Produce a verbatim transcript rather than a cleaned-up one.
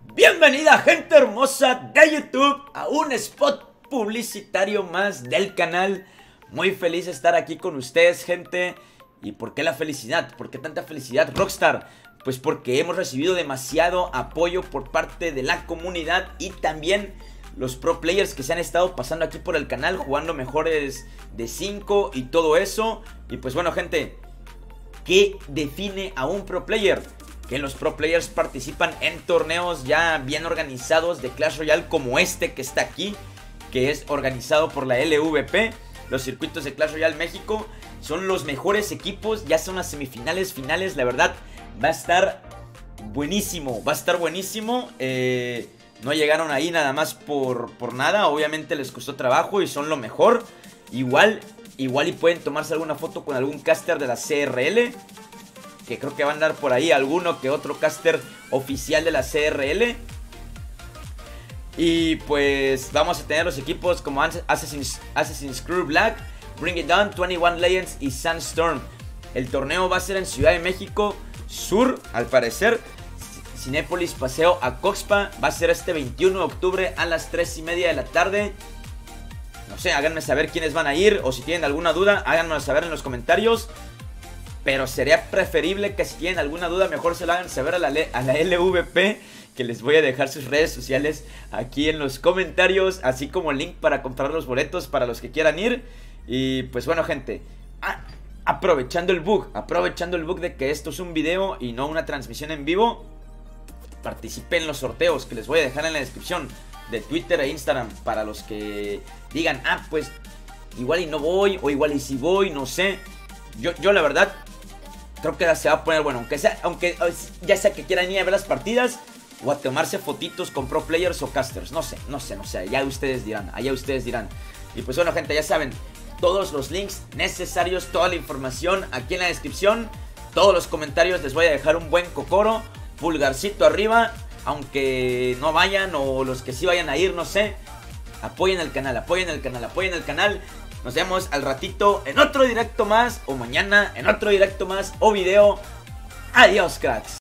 Bienvenida gente hermosa de YouTube a un spot publicitario más del canal. Muy feliz de estar aquí con ustedes, gente. ¿Y por qué la felicidad? ¿Por qué tanta felicidad, Rockstar? Pues porque hemos recibido demasiado apoyo por parte de la comunidad y también los pro players que se han estado pasando aquí por el canal, jugando mejores de cinco y todo eso. Y pues bueno, gente, ¿qué define a un pro player? Que los pro players participan en torneos ya bien organizados de Clash Royale, como este que está aquí, que es organizado por la L V P. Los circuitos de Clash Royale México son los mejores equipos, ya son las semifinales, finales. La verdad va a estar buenísimo, va a estar buenísimo. eh, No llegaron ahí nada más por, por nada, obviamente les costó trabajo y son lo mejor. Igual, igual y pueden tomarse alguna foto con algún caster de la C R L, que creo que va a andar por ahí alguno que otro caster oficial de la C R L. Y pues vamos a tener los equipos como Assassin's, Assassin's Creed Black, Bring It Down, veintiuno Legends y Sandstorm. El torneo va a ser en Ciudad de México Sur, al parecer. Cinépolis Paseo a Coxpa. Va a ser este veintiuno de octubre a las tres y media de la tarde. No sé, háganme saber quiénes van a ir, o si tienen alguna duda, háganmelo saber en los comentarios. Pero sería preferible que si tienen alguna duda, mejor se lo hagan saber a la, a la L V P, que les voy a dejar sus redes sociales aquí en los comentarios, así como el link para comprar los boletos para los que quieran ir. Y pues bueno, gente, ah, aprovechando el bug, aprovechando el bug de que esto es un video y no una transmisión en vivo, participen en los sorteos que les voy a dejar en la descripción de Twitter e Instagram, para los que digan, ah, pues igual y no voy, o igual y si voy, no sé. Yo, yo la verdad creo que se va a poner bueno, aunque sea, aunque ya sea que quieran ir a ver las partidas o a tomarse fotitos con pro players o casters, no sé, no sé, no sé, allá ustedes dirán, allá ustedes dirán. Y pues bueno, gente, ya saben, todos los links necesarios, toda la información aquí en la descripción, todos los comentarios les voy a dejar un buen cocoro, pulgarcito arriba, aunque no vayan, o los que sí vayan a ir, no sé, apoyen el canal, apoyen el canal, apoyen el canal. Nos vemos al ratito en otro directo más, o mañana en otro directo más, o video. Adiós, cracks.